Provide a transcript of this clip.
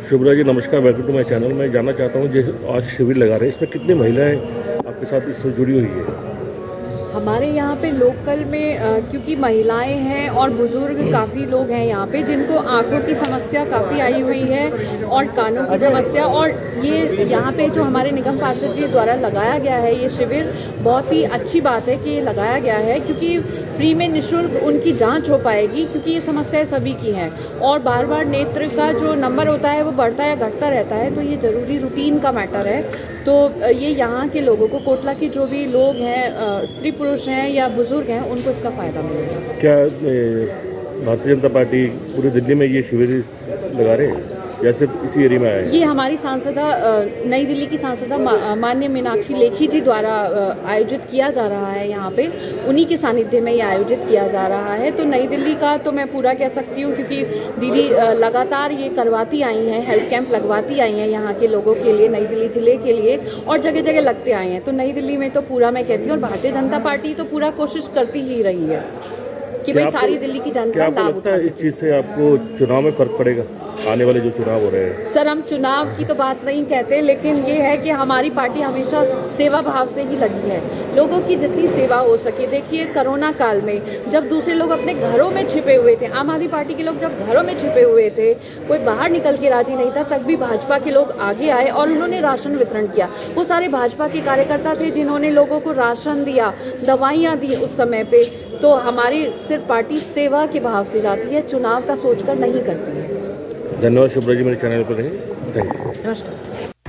शुभ्रा जी नमस्कार, welcome to my channel. मैं जानना चाहता हूँ जो आज शिविर लगा रहे हैं इसमें कितनी महिलाएं आपके साथ इससे जुड़ी हुई है? हमारे यहाँ पे लोकल में क्योंकि महिलाएं हैं और बुज़ुर्ग काफ़ी लोग हैं यहाँ पे जिनको आंखों की समस्या काफ़ी आई हुई है और कानों की समस्या। और ये यहाँ पे जो हमारे निगम पार्षद जी द्वारा लगाया गया है ये शिविर, बहुत ही अच्छी बात है कि ये लगाया गया है क्योंकि फ्री में निःशुल्क उनकी जांच हो पाएगी, क्योंकि ये समस्याएं सभी की हैं और बार बार नेत्र का जो नंबर होता है वो बढ़ता या घटता रहता है, तो ये ज़रूरी रूटीन का मैटर है। तो ये यहाँ के लोगों को, कोटला के जो भी लोग हैं, स्त्री पुरुष हैं या बुजुर्ग हैं, उनको इसका फ़ायदा मिलेगा। क्या भारतीय जनता पार्टी पूरी दिल्ली में ये शिविर लगा रहे हैं या सिर्फ इसी एरिया में आए हैं? ये हमारी सांसदा नई दिल्ली की सांसदा माननीय मीनाक्षी लेखी जी द्वारा आयोजित किया जा रहा है। यहाँ पे उन्हीं के सानिध्य में ये आयोजित किया जा रहा है। तो नई दिल्ली का तो मैं पूरा कह सकती हूँ क्योंकि दीदी लगातार ये करवाती आई हैं, हेल्थ कैंप लगवाती आई हैं यहाँ के लोगों के लिए, नई दिल्ली जिले के लिए, और जगह जगह लगते आए हैं। तो नई दिल्ली में तो पूरा मैं कहती हूँ, और भारतीय जनता पार्टी तो पूरा कोशिश करती ही रही है कि भाई सारी दिल्ली की जनता लाभ उठा सके। इस चीज़ से आपको चुनाव में फर्क पड़ेगा, आने वाले जो चुनाव हो रहे हैं? सर, हम चुनाव की तो बात नहीं कहते, लेकिन ये है कि हमारी पार्टी हमेशा सेवा भाव से ही लगी है, लोगों की जितनी सेवा हो सके। देखिए कोरोना काल में जब दूसरे लोग अपने घरों में छिपे हुए थे, आम आदमी पार्टी के लोग जब घरों में छिपे हुए थे, कोई बाहर निकल के राजी नहीं था, तब भी भाजपा के लोग आगे आए और उन्होंने राशन वितरण किया। वो सारे भाजपा के कार्यकर्ता थे जिन्होंने लोगों को राशन दिया, दवाइयाँ दी उस समय पे। तो हमारी सिर्फ पार्टी सेवा के भाव से जाती है, चुनाव का सोचकर नहीं करती है। धन्यवाद शुभ्रा जी, मेरे चैनल पर रहिए। Thank you. नमस्कार।